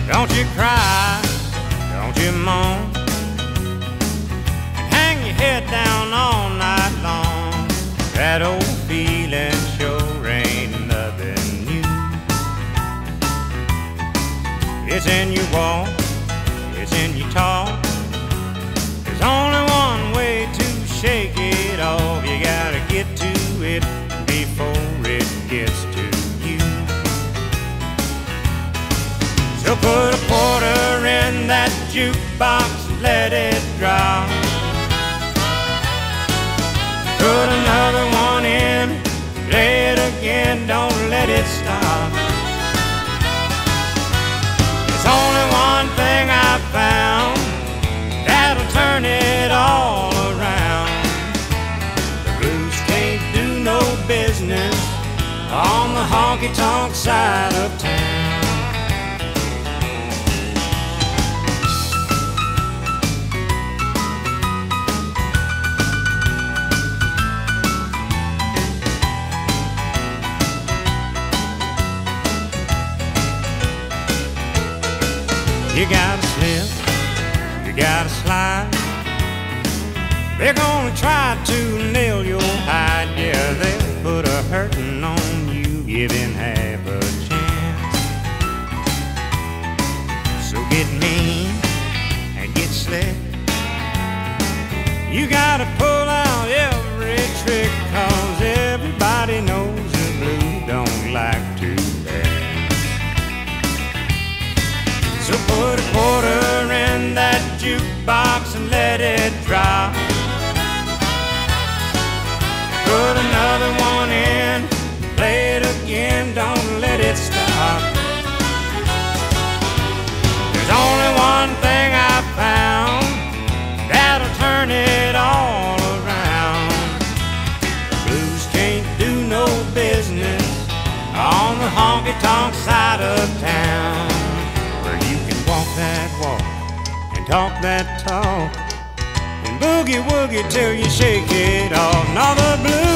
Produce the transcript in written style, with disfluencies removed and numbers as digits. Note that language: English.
Don't you cry, don't you moan, and hang your head down all night long. That old feeling sure ain't nothing new. It's in your walk, it's in your talk. There's only one way to shake it off. You gotta get to it before it gets to you. So put a quarter in that jukebox, let it drop. Put another one in, play it again, don't let it stop. There's only one thing I found that'll turn it all around. The blues can't do no business on the honky-tonk side of town. You gotta slip, you gotta slide. They're gonna try to nail your hide. Yeah, they'll put a hurtin' on you, giving half a chance. So get mean and get slick. You gotta pull out every trick, 'cause everybody knows the blues don't like to dance. So put a quarter in that jukebox and let it drop. Put another one in, play it again, don't let it stop. There's only one thing I found that'll turn it all around. The blues can't do no business on the honky-tonk side of town, where you can walk that walk and talk that talk and boogie-woogie till you shake it off. Now the blues